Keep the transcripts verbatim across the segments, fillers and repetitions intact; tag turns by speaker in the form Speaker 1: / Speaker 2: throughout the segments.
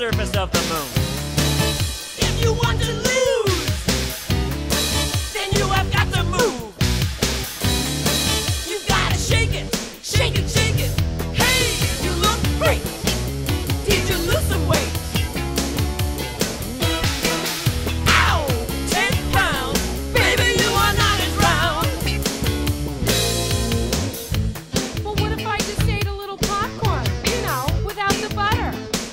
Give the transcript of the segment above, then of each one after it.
Speaker 1: surface of the moon.
Speaker 2: If you want to lose, then you have got to move. You gotta shake it, shake it, shake it. Hey, you look great. Did you lose some weight? Ow, ten pounds, baby, you are not as round.
Speaker 3: Well, what if I just ate a little popcorn, you know, without the butter?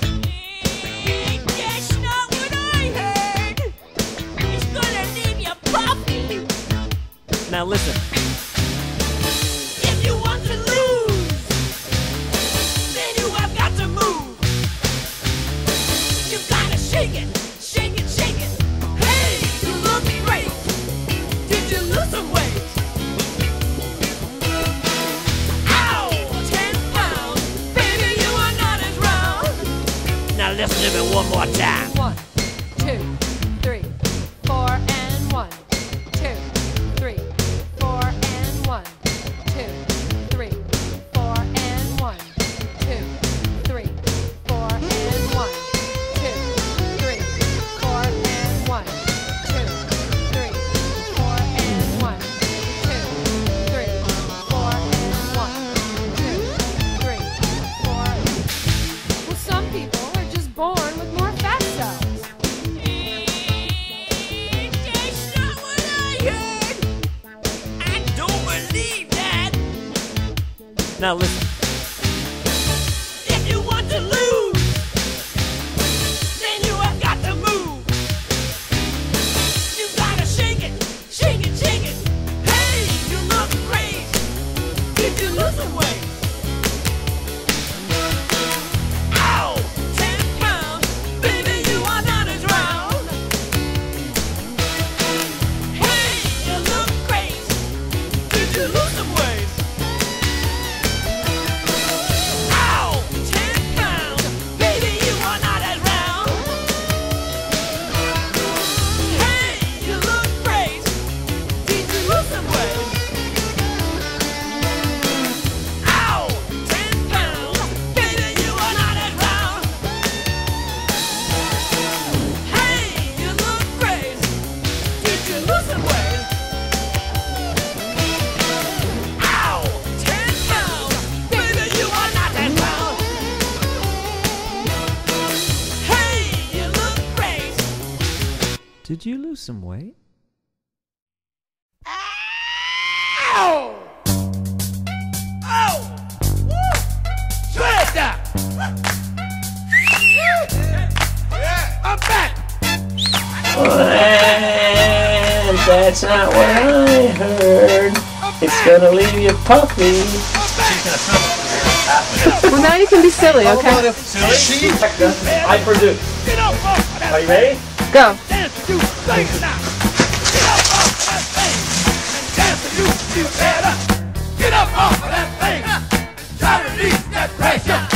Speaker 2: That's not what I heard. It's gonna leave you puffy.
Speaker 1: Now listen.
Speaker 2: If you want to lose, then you have got to move. You gotta shake it, shake it, shake it. Hey, you look great. Did you lose some weight? Ow, ten pounds, baby, you are not as round.
Speaker 1: Now listen to me one more time.
Speaker 3: One, two, three, four, and one, two, three, four, and one, two, three, four, and one, two, three, four, and one, two, three, four, and one, two, three, four, and one, two, three, four, and one, two, three, four. Well, some people are just born with more fat cells.
Speaker 2: That's not what I heard. I don't believe that.
Speaker 1: Now listen.
Speaker 2: If you want to lose, then you have got to move. You gotta shake it, shake it, shake it. Hey, you look great. Did you lose some weight? Ow, ten pounds, baby, you are not as round. Hey, you look great. Did you lose some weight? Ow, ten pounds, baby, you are not as round. Hey, you look great. Did you lose some weight? Ow, ten pounds, baby, you are not as round. Hey, you look great. Did you lose some weight? Ow, ten pounds, baby, you are not as round. Hey, you look great.
Speaker 1: Did you lose some weight?
Speaker 2: Ow! Oh! Woo! Shred that! Yeah, I'm back!
Speaker 4: And that's not what I heard. It's gonna leave you puffy.
Speaker 3: Well, now you can be silly, okay?
Speaker 4: Silly? I produce.
Speaker 2: Get up off of that
Speaker 4: Are you ready?
Speaker 3: Go.
Speaker 2: dance to things now! Get up off of that thing and dance to you, you better! Get up off of that thing! Try to release that pressure!